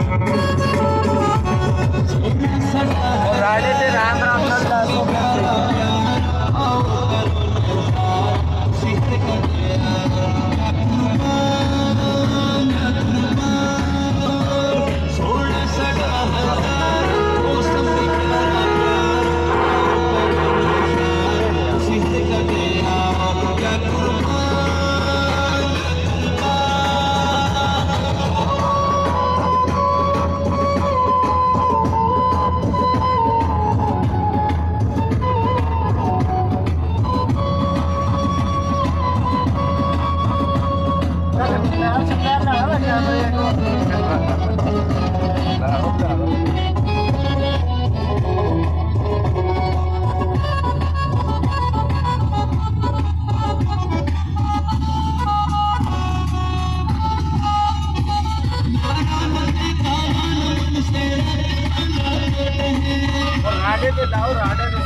राडे ते राम राम राडे ते लाओ राडे ते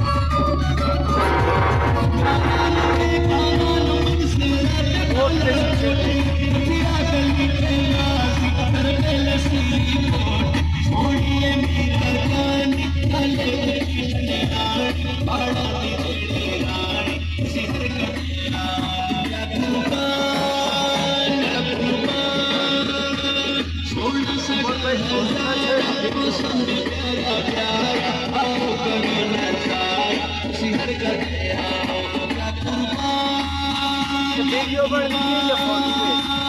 वीडियो बन रही है या फोन पे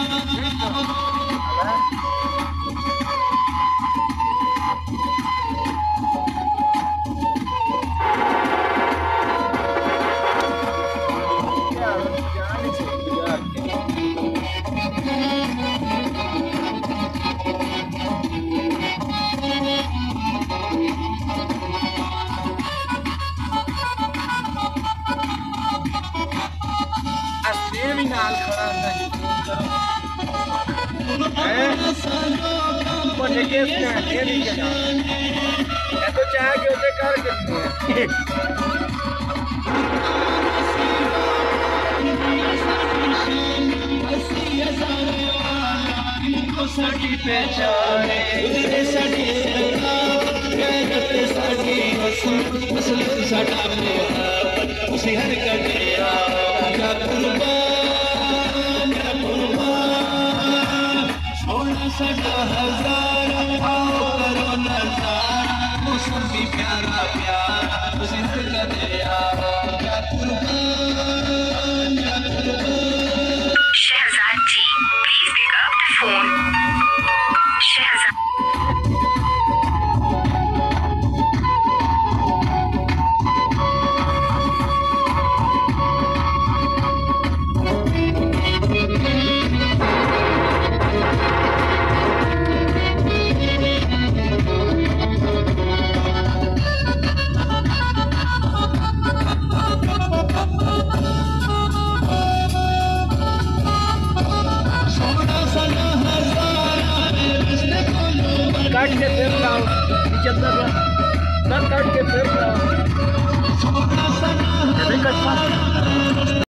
नाल खड़ा तो चाह के उसे कर सदा हजार आओ करो नजारा मौसम भी प्यारा प्यारा जिंद का दरिया क्या कुर्बान Shahzad ji please pick up the phone Shahzad काट के फिर लाओ काट के फिर लाओ